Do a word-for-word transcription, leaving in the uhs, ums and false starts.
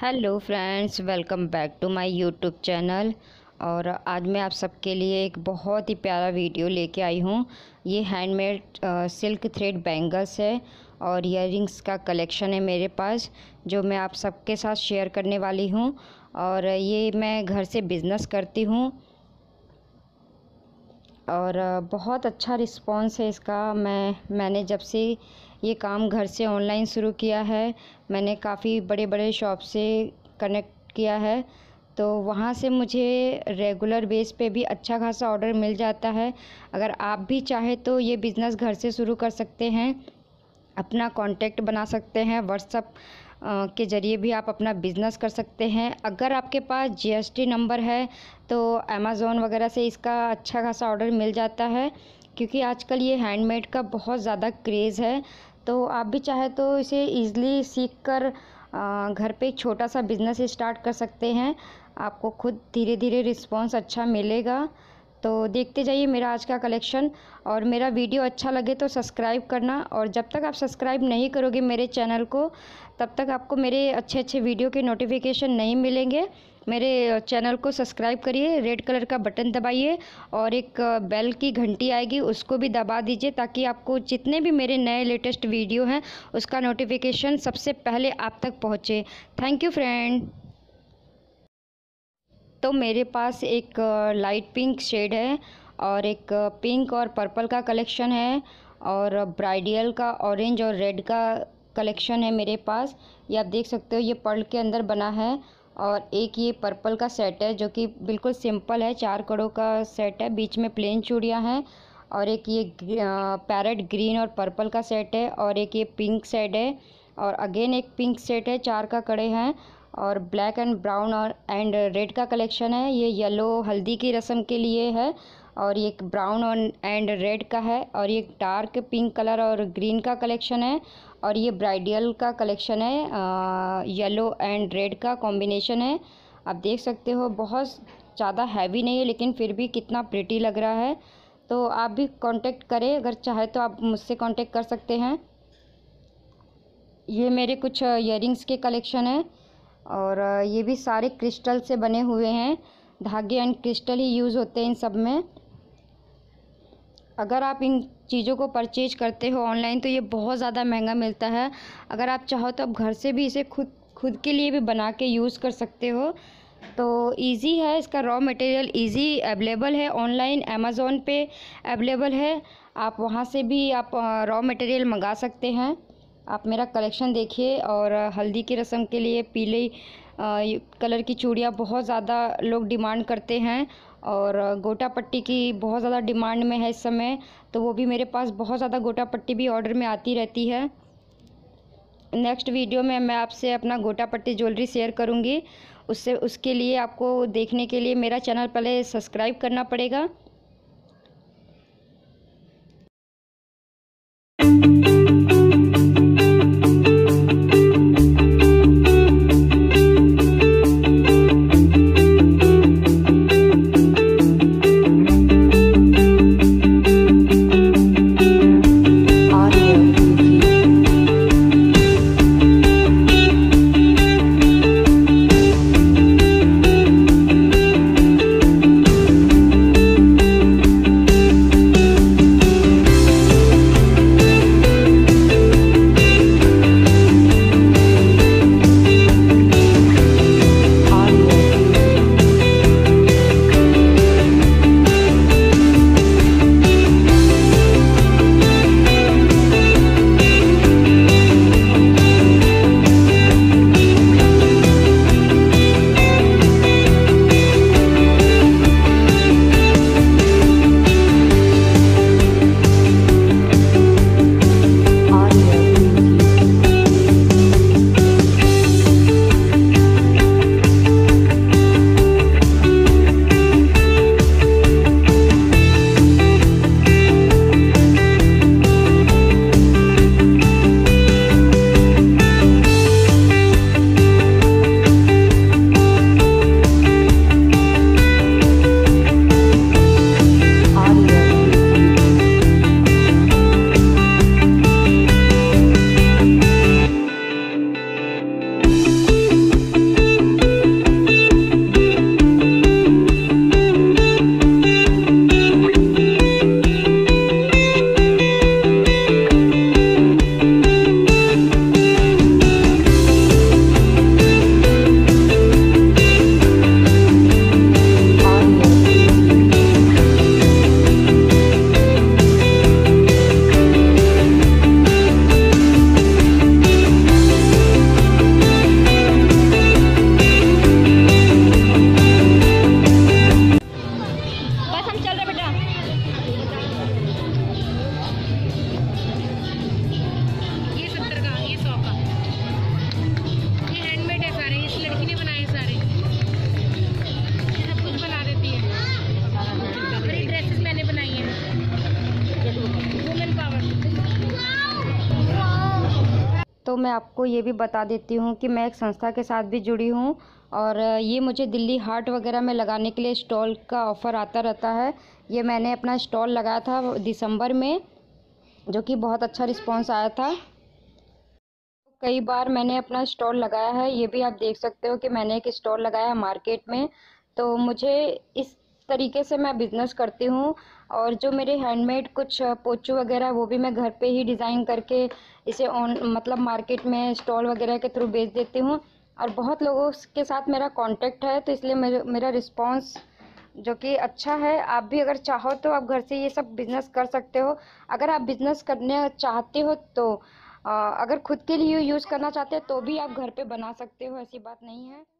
Hello friends, welcome back to my YouTube channel. और आज मैं आप सबके लिए एक बहुत ही प्यारा वीडियो लेके आई हूँ। ये हैंडमेड सिल्क थ्रेड बैंगल्स है और ईयररिंग्स का कलेक्शन है मेरे पास, जो मैं आप सबके साथ शेयर करने वाली हूँ। और ये मैं घर से बिज़नेस करती हूँ और बहुत अच्छा रिस्पांस है इसका। मैं मैंने जब से ये काम घर से ऑनलाइन शुरू किया है, मैंने काफ़ी बड़े बड़े शॉप से कनेक्ट किया है, तो वहाँ से मुझे रेगुलर बेस पे भी अच्छा खासा ऑर्डर मिल जाता है। अगर आप भी चाहे तो ये बिज़नेस घर से शुरू कर सकते हैं, अपना कांटेक्ट बना सकते हैं, व्हाट्सएप के ज़रिए भी आप अपना बिज़नेस कर सकते हैं। अगर आपके पास जीएसटी नंबर है तो अमेज़ॉन वगैरह से इसका अच्छा खासा ऑर्डर मिल जाता है, क्योंकि आजकल ये हैंडमेड का बहुत ज़्यादा क्रेज़ है। तो आप भी चाहे तो इसे ईज़िली सीख कर घर पे एक छोटा सा बिज़नेस स्टार्ट कर सकते हैं। आपको खुद धीरे धीरे रिस्पॉन्स अच्छा मिलेगा। तो देखते जाइए मेरा आज का कलेक्शन। और मेरा वीडियो अच्छा लगे तो सब्सक्राइब करना, और जब तक आप सब्सक्राइब नहीं करोगे मेरे चैनल को, तब तक आपको मेरे अच्छे अच्छे वीडियो के नोटिफिकेशन नहीं मिलेंगे। मेरे चैनल को सब्सक्राइब करिए, रेड कलर का बटन दबाइए और एक बेल की घंटी आएगी उसको भी दबा दीजिए, ताकि आपको जितने भी मेरे नए लेटेस्ट वीडियो हैं उसका नोटिफिकेशन सबसे पहले आप तक पहुँचे। Thank you friend. तो मेरे पास एक लाइट पिंक शेड है और एक पिंक और पर्पल का कलेक्शन है, और ब्राइडल का ऑरेंज और रेड का कलेक्शन है मेरे पास। ये आप देख सकते हो, ये पर्ल के अंदर बना है। और एक ये पर्पल का सेट है जो कि बिल्कुल सिंपल है, चार कड़ों का सेट है, बीच में प्लेन चूड़ियाँ हैं। और एक ये पैरेट ग्रीन और पर्पल का सेट है, और एक ये पिंक सेट है, और अगेन एक पिंक सेट है, चार का कड़े हैं। और ब्लैक एंड ब्राउन और एंड रेड का कलेक्शन है। ये येलो हल्दी की रस्म के लिए है, और ये ब्राउन और एंड रेड का है। और ये डार्क पिंक कलर और ग्रीन का कलेक्शन है। और ये ब्राइडल का कलेक्शन है, येलो एंड रेड का कॉम्बिनेशन है। आप देख सकते हो, बहुत ज़्यादा हैवी नहीं है, लेकिन फिर भी कितना प्रिटी लग रहा है। तो आप भी कांटेक्ट करें, अगर चाहे तो आप मुझसे कांटेक्ट कर सकते हैं। ये मेरे कुछ ईयररिंग्स के कलेक्शन है, और ये भी सारे क्रिस्टल से बने हुए हैं। धागे एंड क्रिस्टल ही यूज़ होते हैं इन सब में। अगर आप इन चीज़ों को परचेज करते हो ऑनलाइन तो ये बहुत ज़्यादा महंगा मिलता है। अगर आप चाहो तो आप घर से भी इसे खुद खुद के लिए भी बना के यूज़ कर सकते हो। तो इजी है, इसका रॉ मटेरियल इजी अवेलेबल है, ऑनलाइन अमेज़ॉन पे अवेलेबल है। आप वहाँ से भी आप रॉ मटेरियल मंगा सकते हैं। आप मेरा कलेक्शन देखिए। और हल्दी की रस्म के लिए पीले कलर की चूड़ियाँ बहुत ज़्यादा लोग डिमांड करते हैं, और गोटा पट्टी की बहुत ज़्यादा डिमांड में है इस समय। तो वो भी मेरे पास बहुत ज़्यादा गोटा पट्टी भी ऑर्डर में आती रहती है। नेक्स्ट वीडियो में मैं आपसे अपना गोटा पट्टी ज्वेलरी शेयर करूँगी। उससे उसके लिए आपको देखने के लिए मेरा चैनल पहले सब्सक्राइब करना पड़ेगा। मैं आपको ये भी बता देती हूँ कि मैं एक संस्था के साथ भी जुड़ी हूँ और ये मुझे दिल्ली हाट वगैरह में लगाने के लिए स्टॉल का ऑफ़र आता रहता है। ये मैंने अपना स्टॉल लगाया था दिसंबर में, जो कि बहुत अच्छा रिस्पांस आया था। कई बार मैंने अपना स्टॉल लगाया है, ये भी आप देख सकते हो कि मैंने एक स्टॉल लगाया है मार्केट में। तो मुझे इस तरीके से मैं बिज़नेस करती हूँ और जो मेरे हैंडमेड कुछ पोचू वगैरह वो भी मैं घर पे ही डिज़ाइन करके इसे ऑन मतलब मार्केट में स्टॉल वगैरह के थ्रू बेच देती हूँ और बहुत लोगों के साथ मेरा कांटेक्ट है, तो इसलिए मेरे मेरा रिस्पांस जो कि अच्छा है। आप भी अगर चाहो तो आप घर से ये सब बिज़नेस कर सकते हो। अगर आप बिज़नेस करने चाहते हो तो अ, अगर खुद के लिए यूज़ करना चाहते हैं तो भी आप घर पे बना सकते हो, ऐसी बात नहीं है।